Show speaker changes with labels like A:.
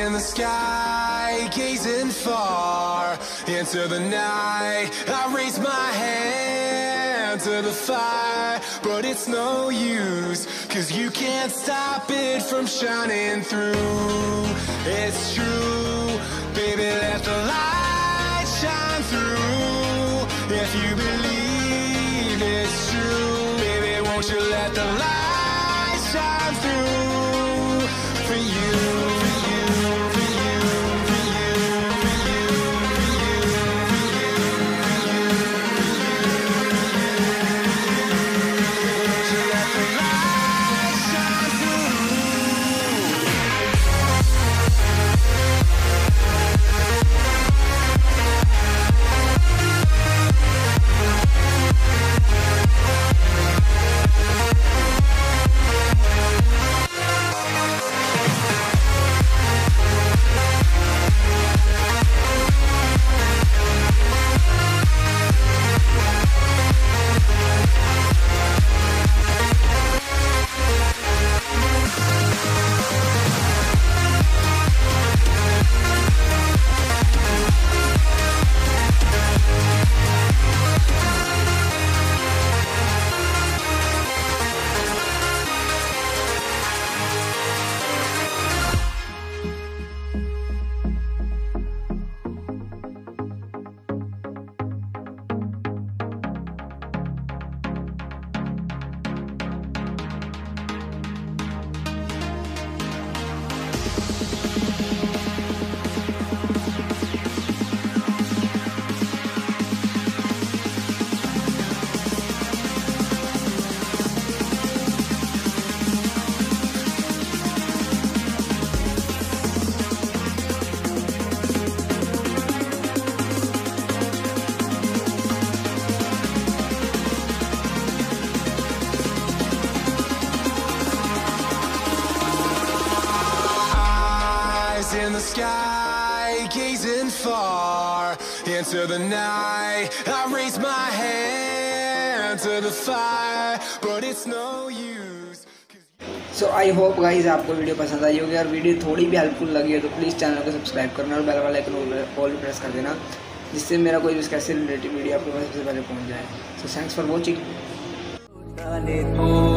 A: in the sky, gazing far into the night. I raise my hand to the fire, but it's no use, 'cause you can't stop it from shining through. It's true, baby, let the light shine through. If you believe it's true, baby, won't you let the light shine through for you. In the sky, gazing far into the night. I raise my hand to the fire, but it's no use.
B: So I hope guys आपको video पसंद आई होगी और video थोड़ी भी helpful लगी है तो प्लीज़ चैनल को सब्सक्राइब करना और बेल वाला आइकन ऑल प्रेस कर देना, जिससे मेरा कोई भी कैसे रिलेटेड वीडियो आपके पास सबसे पहले पहुंच जाए। So thanks for watching.